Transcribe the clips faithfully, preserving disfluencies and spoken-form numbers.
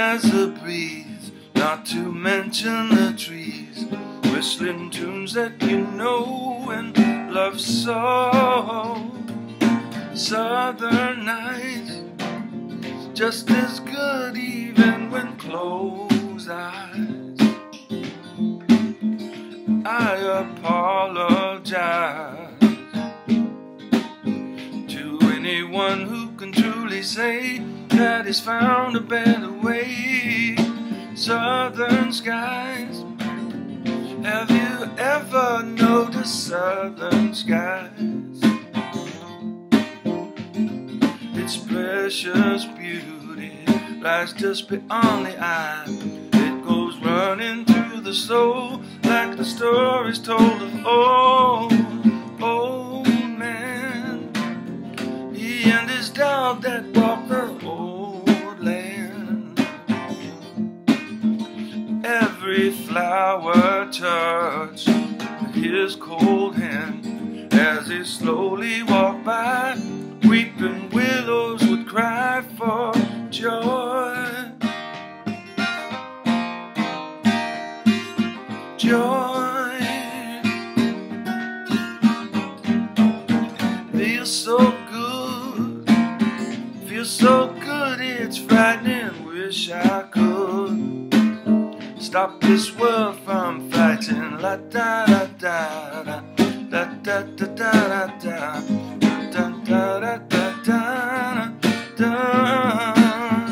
as a breeze, not to mention the trees, whistling tunes that you know and love so. Southern nights, just as good even when closed eyes. I apologize to anyone who can truly say that he's found a better way. Southern skies, have you ever noticed southern skies? Its precious beauty lies just beyond the eye. It goes running through the soul like the stories told of old, old man. He and his dog that walked the old land. Every flower touched his cold hand as he slowly walked by. Weeping willows would cry for joy, joy. Feels so good, feels so good, it's frightening. Wish I could stop this world from fighting. La da da da da da da da da da. Da, da, da, da, da.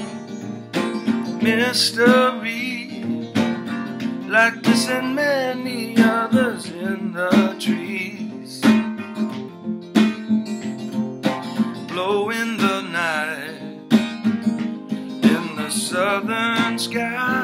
Mystery like this and many others in the trees, blow in the night in the southern sky.